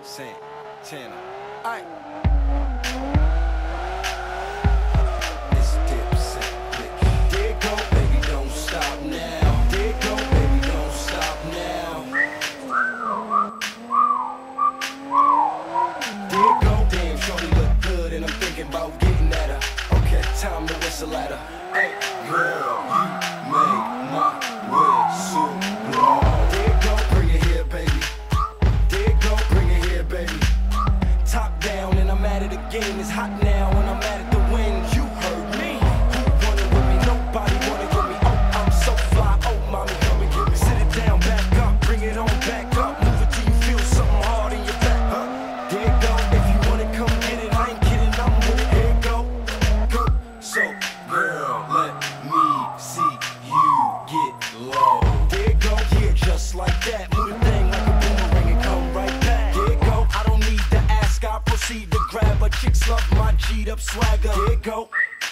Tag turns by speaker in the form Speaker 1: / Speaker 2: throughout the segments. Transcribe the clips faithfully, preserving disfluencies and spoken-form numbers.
Speaker 1: Santana.
Speaker 2: Alright.
Speaker 1: It's Dipset, bitch. There it go, baby, don't stop now. There it go, baby, don't stop now. There it go, damn, shorty look good, and I'm thinking about getting at her. Okay, time to whistle at her. Hey, girl, you make my whistle blow. There it go, bring it here, baby. There it go, bring it here, baby. Top down, and I'm at it again. It's hot now, and I'm at it to win. You heard me. Who wanted with me? Nobody wanted with me. Oh, I'm so fly. Oh, mommy, come and get me. Sit it down, back up, bring it on back up. Move it till you feel something hard in your back. Huh? There it go. If you want it, come get it. I ain't kidding, I'm with it. There it go. Go. So, girl, let me see you get low. There it go. Yeah, just like that. Move the thing like a boomerang and come right back. There it go. I don't need to ask, I proceed to grab her. Chicks love my G'd up swagger. There it go.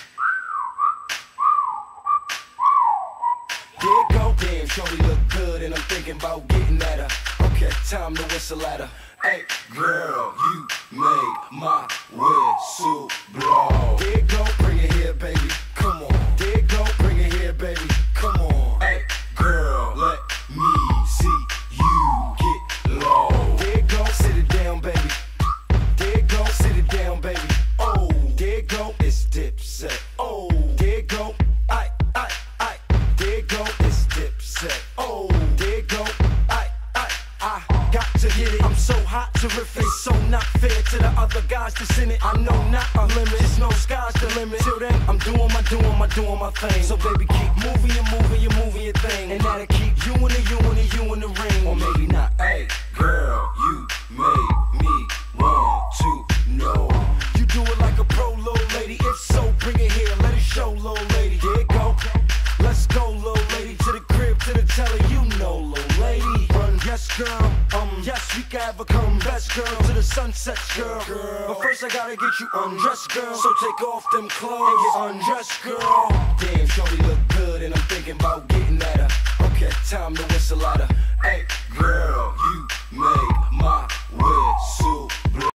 Speaker 1: There it go. Damn, shorty look good, and I'm thinking about getting at her. Okay, time to whistle at her. Hey, girl, you made my whistle blow. There it go, bring it here, baby. Come on. There it go, bring it here, baby. Come on. Hey, girl, let me see you get low. There it go, sit it down, baby. There it go, sit it down, baby. Oh, there it go, it's Dipset. Oh, there it go, I, I, I. There it go, it's Dipset. Oh, there it go, I, I, I. Got to hit it. I'm so hot, terrific, so not fair to the other guys that's in it. I know not a limit, it's no sky's the limit. Till then, I'm doing my, doing my, doing my thing. So baby, keep moving, you moving, you moving your thing, and that'll keep you in the, you in the, you in the ring. Or maybe not. Hey, girl, you made me want to know. You do it like a pro, little lady. If so, bring it here, let it show, little lady. There it go. Let's go, little lady, to the crib, to the telly, you know, little lady. Run, yes, girl. Um, yes, we can have a come best girl to the sunset, girl. girl. But first I gotta get you undressed, girl. So take off them clothes and get undressed, girl. Damn, shorty look good,